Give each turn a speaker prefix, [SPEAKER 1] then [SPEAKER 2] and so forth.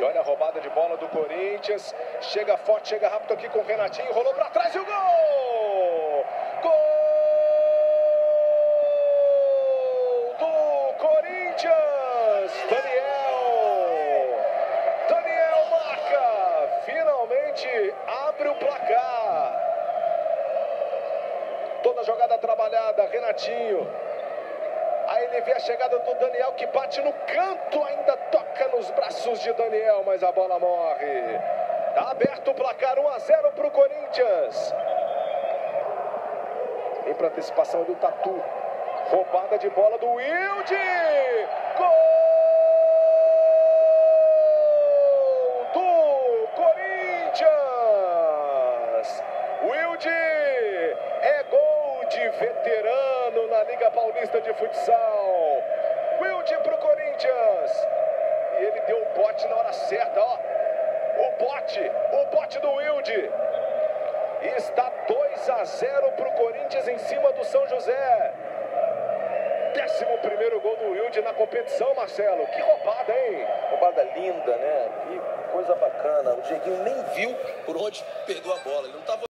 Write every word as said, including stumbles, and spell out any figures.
[SPEAKER 1] E olha a roubada de bola do Corinthians. Chega forte, chega rápido aqui com o Renatinho. Rolou para trás e o gol! Gol do Corinthians! Daniel! Daniel marca! Finalmente abre o placar. Toda a jogada trabalhada, Renatinho. Aí ele vê a chegada do Daniel, que bate no canto, ainda toca nos braços de Daniel, mas a bola morre. Tá aberto o placar, um a zero para o Corinthians. Vem para antecipação do Tatu. Roubada de bola do Wilde. Gol do Corinthians. Wilde é gol de veterano na Liga Paulista de Futsal. Wilde pro Corinthians. E ele deu o bote na hora certa, ó. O bote, o bote do Wilde. E está dois a zero pro Corinthians em cima do São José. Décimo primeiro gol do Wilde na competição, Marcelo. Que roubada, hein?
[SPEAKER 2] Roubada linda, né? Que coisa bacana. O Dieguinho nem viu por onde pegou a bola. Ele não estava